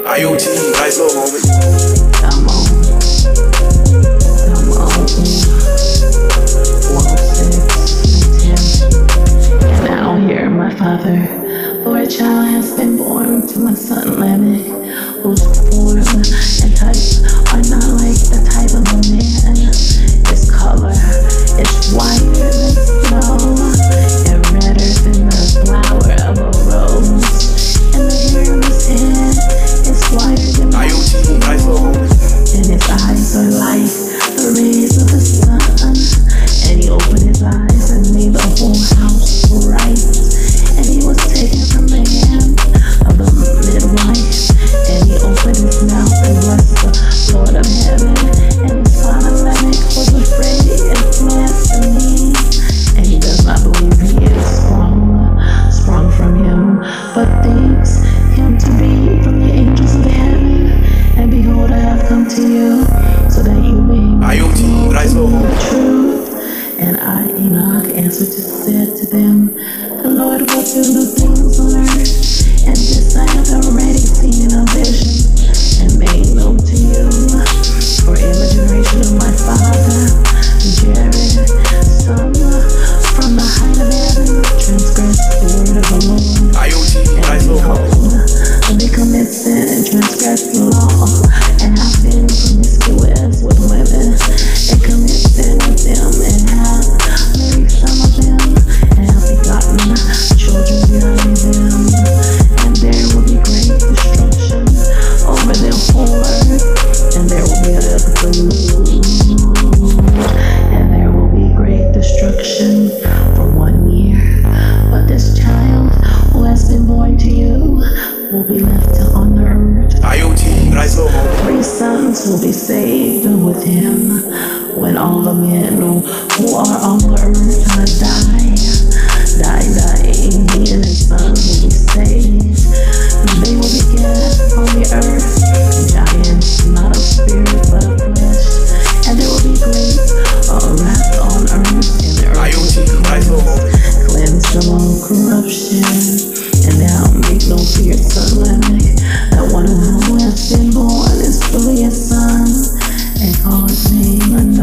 IoT, nice little moment. Come on. Come on. 106 and 10. And now here, my father, for a child has been born to my son Lamech, whose form and type are not like the type of a man. His color is whiter than snow and redder than the flower of a rose. And the hair of his head is whiter than IoT, nice little moment. and his eyes are like the rays of the sun. And he opened his eyes and made the whole house bright. And he was taken from the hand of the midwife. And he opened his mouth and blessed the Lord of heaven. And his father Lamech was afraid and fled from me. And he does not believe he is sprung from him, but thinks him to be from the angels of heaven. And behold, I have come to you, so that you may know the truth. And I, Enoch, answered and said to them, the Lord will do new things on earth, and this I have already seen in a vision, and made known to you. For in the generation of my father Jared, some from the height of heaven transgressed the word of the Lord. And behold, they commit sin and transgress the law, and have been promiscuous with women, and commit sin with them, and have married some of them, and have begotten children behind them. And there will be great destruction over their whore, and there will be a and there will be great destruction for 1 year. But this child who has been born to you will be left on the earth. IoT, nice little moment. 3 sons will be saved with him when all the men who are on the earth die. He and his sons will be saved. They will be cast on the earth, giants, not of spirit but of flesh. And there will be great wrath on earth, and the earth will be cleansed from all corruption. And now make no fear, son Lamech, that one who has been born is truly a son, and call his name